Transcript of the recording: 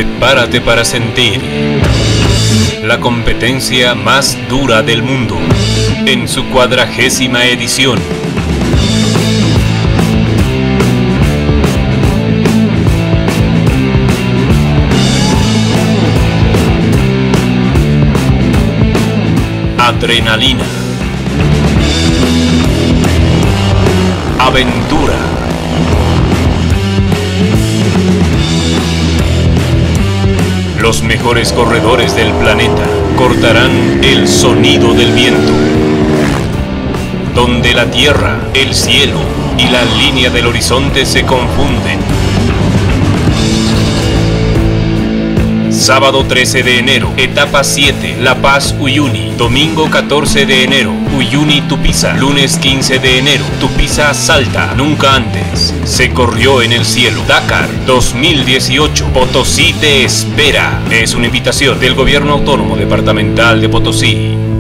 Prepárate para sentir la competencia más dura del mundo en su 40ª edición. Adrenalina, aventura, los mejores corredores del planeta cortarán el sonido del viento, donde la tierra, el cielo y la línea del horizonte se confunden. Sábado 13 de enero, etapa 7, La Paz, Uyuni. Domingo 14 de enero, Uyuni, Tupiza. Lunes 15 de enero, Tupiza, Salta. Nunca antes se corrió en el cielo. Dakar 2018, Potosí te espera. Es una invitación del Gobierno Autónomo Departamental de Potosí.